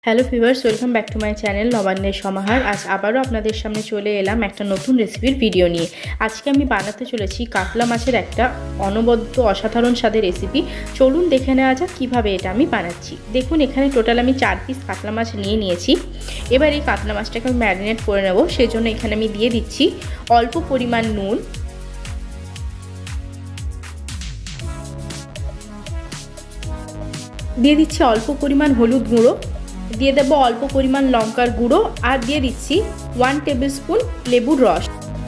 Hello viewers, welcome back to my channel নবান্নের সমাহার। আজ আবারও আপনাদের সামনে চলে এলাম একটা নতুন রেসিপির ভিডিও নিয়ে। আজকে আমি বানাতে চলেছি কাতলা মাছের একটা অনবদ্য অসাধারণ স্বাদের রেসিপি। চলুন দেখে নেওয়া যাক কীভাবে এটা আমি বানাচ্ছি। দেখুন, এখানে টোটাল আমি 4 পিস কাতলা মাছ নিয়েছি। এবার এই কাতলা মাছটাকে আমি ম্যারিনেট করে নেব। সেই জন্য এখানে আমি দিয়ে দিচ্ছি অল্প পরিমাণ নুন, দিয়ে দিচ্ছি অল্প পরিমাণ হলুদ গুঁড়ো, দিয়ে দেবো অল্প পরিমাণ লঙ্কার গুঁড়ো, আর দিয়ে দিচ্ছি 1 টেবিল স্পুন লেবুর রস।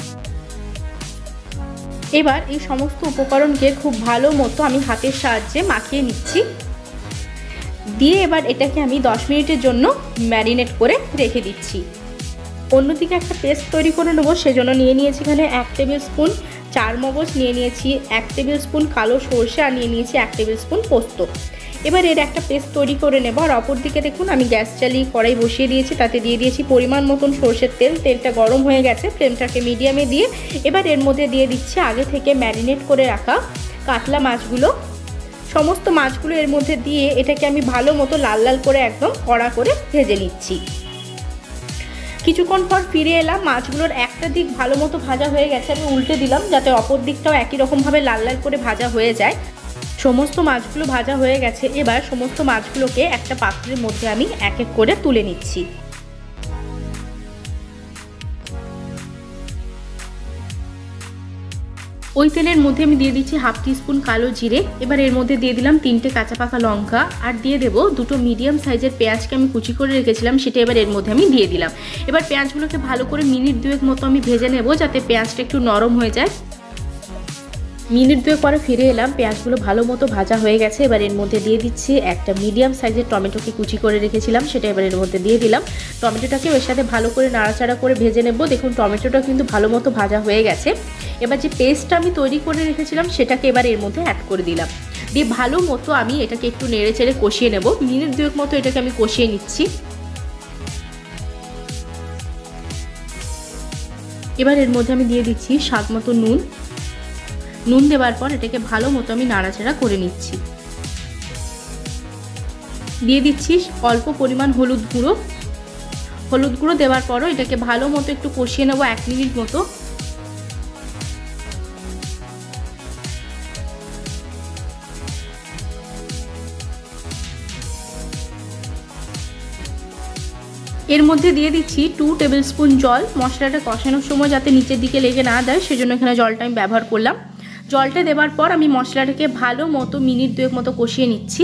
এবার এই সমস্ত উপকরণকে খুব ভালো মতো আমি হাতের সাহায্যে মাখিয়ে নিচ্ছি। দিয়ে এবার এটাকে আমি 10 মিনিটের জন্য ম্যারিনেট করে রেখে দিচ্ছি। অন্যদিকে একটা পেস্ট তৈরি করে নেবো। সেজন্য নিয়েছি এখানে 1 টেবিল স্পুন চার মগজ, নিয়েছি 1 টেবিল স্পুন কালো সরষে, আর নিয়েছি 1 টেবিল স্পুন পোস্ত। এবার এর একটা পেস্ট তৈরি করে নেব। আর অপর দিকে দেখুন, আমি গ্যাস চালিয়ে কড়াই বসিয়ে দিয়েছি, তাতে দিয়ে দিয়েছি পরিমাণ মতন সরষের তেল। তেলটা গরম হয়ে গেছে, ফ্লেমটাকে মিডিয়ামে দিয়ে এবার এর মধ্যে দিয়ে দিচ্ছি আগে থেকে ম্যারিনেট করে রাখা কাতলা মাছগুলো। সমস্ত মাছগুলো এর মধ্যে দিয়ে এটাকে আমি ভালো মতো লাল লাল করে একদম কড়া করে ভেজে নিচ্ছি। কিছুক্ষণ পর ফিরে এলাম, মাছগুলোর একটা দিক ভালো মতো ভাজা হয়ে গেছে। আমি উল্টে দিলাম যাতে অপর দিকটাও একই রকমভাবে লাল লাল করে ভাজা হয়ে যায়। সমস্ত মাছগুলো ভাজা হয়ে গেছে। এবার সমস্ত মাছগুলোকে একটা পাত্রের মধ্যে আমি এক এক করে তুলে নিচ্ছি। ওই তেলের মধ্যে আমি দিয়ে দিচ্ছি 1/2 টিস্পুন কালো জিরে। এবার এর মধ্যে দিয়ে দিলাম 3টে কাঁচা পাকা লঙ্কা, আর দিয়ে দেবো 2টো মিডিয়াম সাইজের পেঁয়াজকে আমি কুচি করে রেখেছিলাম, সেটা এবার এর মধ্যে আমি দিয়ে দিলাম। এবার পেঁয়াজগুলোকে ভালো করে মিনিট 2 মতো আমি ভেজে নেব, যাতে পেঁয়াজটা একটু নরম হয়ে যায়। মিনিট 2 পরে ফিরে এলাম, পেঁয়াজগুলো ভালো মতো ভাজা হয়ে গেছে। এবার এর মধ্যে দিয়ে দিচ্ছি একটা মিডিয়াম সাইজের টমেটোকে কুচি করে রেখেছিলাম, সেটা এবার এর মধ্যে দিয়ে দিলাম। টমেটোটাকে এর সাথে ভালো করে নাড়াচাড়া করে ভেজে নেব। দেখুন, টমেটোটা কিন্তু ভালো মতো ভাজা হয়ে গেছে। এবার যে পেস্টটা আমি তৈরি করে রেখেছিলাম সেটাকে এবার এর মধ্যে অ্যাড করে দিলাম। দিয়ে ভালো মতো আমি এটাকে একটু নেড়ে চেড়ে কষিয়ে নেব। মিনিট 2 মতো এটাকে আমি কষিয়ে নিচ্ছি। এবার এর মধ্যে আমি দিয়ে দিচ্ছি স্বাদ মতো নুন। নুন দেওয়ার পর এটাকে ভালো মতো আমি নাড়াচাড়া করে নিচ্ছি। দিয়ে দিচ্ছি অল্প পরিমাণ হলুদ গুঁড়ো। হলুদ গুঁড়ো দেওয়ার পরও এটাকে ভালো মতো একটু কষিয়ে নেব 1 মিনিট মতো। এর মধ্যে দিয়ে দিচ্ছি 2 টেবিল স্পুন জল। মশলাটা কষানোর সময় যাতে নিচের দিকে লেগে না দেয়, সেজন্য এখানে জলটা আমি ব্যবহার করলাম। জলটা দেওয়ার পর আমি মশলাটাকে ভালো মতো মিনিট 2 মতো কষিয়ে নিচ্ছি।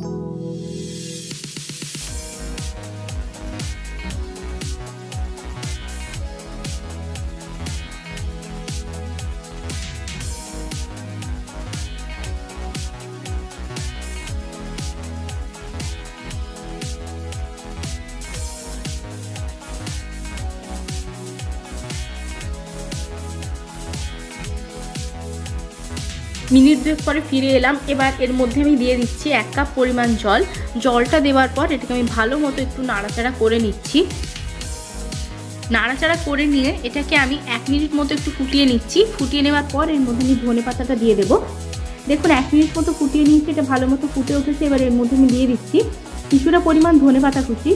মিনিট 2 পরে ফিরে এলাম। এবার এর মধ্যে আমি দিয়ে দিচ্ছি 1 কাপ পরিমাণ জল। জলটা দেওয়ার পর এটাকে আমি ভালো মতো একটু নাড়াচাড়া করে নিচ্ছি। নাড়াচাড়া করে নিয়ে এটাকে আমি 1 মিনিট মতো একটু ফুটিয়ে নিচ্ছি। ফুটিয়ে নেওয়ার পর এর মধ্যে আমি ধনে পাতাটা দিয়ে দেবো। দেখুন, 1 মিনিট মতো ফুটিয়ে নিয়েছি, এটা ভালো মতো ফুটে উঠেছে। এবার এর মধ্যে আমি দিয়ে দিচ্ছি কিছুটা পরিমাণ ধনে পাতা কুচি।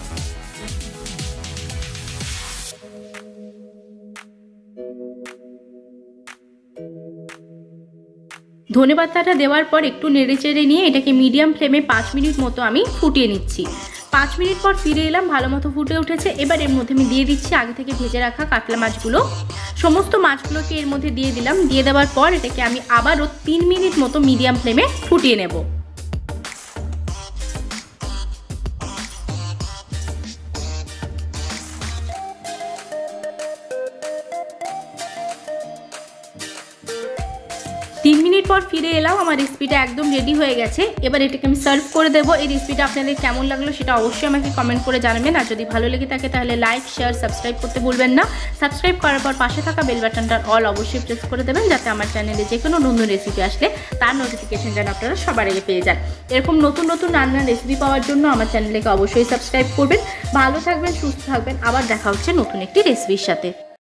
ধনে পাতাটা দেওয়ার পর একটু নেড়ে চেড়ে নিয়ে এটাকে মিডিয়াম ফ্লেমে 5 মিনিট মতো আমি ফুটিয়ে নিচ্ছি। 5 মিনিট পর ফিরে এলাম, ভালো মতো ফুটে উঠেছে। এবার এর মধ্যে আমি দিয়ে দিচ্ছি আগে থেকে ভেজে রাখা কাতলা মাছগুলো। সমস্ত মাছগুলোকে এর মধ্যে দিয়ে দিলাম। দিয়ে দেওয়ার পর এটাকে আমি আবারও 3 মিনিট মতো মিডিয়াম ফ্লেমে ফুটিয়ে নেব। 3 মিনিট পর ফিরে এলাম, আমার রেসিপিটা একদম রেডি হয়ে গেছে। এবার এটাকে আমি সার্ভ করে দেবো। এই রেসিপিটা আপনাদের কেমন লাগলো সেটা অবশ্যই আমাকে কমেন্ট করে জানাবেন। আর যদি ভালো লেগে থাকে তাহলে লাইক, শেয়ার, সাবস্ক্রাইব করতে ভুলবেন না। সাবস্ক্রাইব করার পর পাশে থাকা বেল বাটনটার অল অবশ্যই প্রেস করে দেবেন, যাতে আমার চ্যানেলে যে কোনো নতুন রেসিপি আসলে তার নোটিফিকেশন যেন আপনারা সবার আগে পেয়ে যান। এরকম নতুন নতুন রান্নার রেসিপি পাওয়ার জন্য আমার চ্যানেলকে অবশ্যই সাবস্ক্রাইব করবেন। ভালো থাকবেন, সুস্থ থাকবেন। আবার দেখা হচ্ছে নতুন একটি রেসিপির সাথে।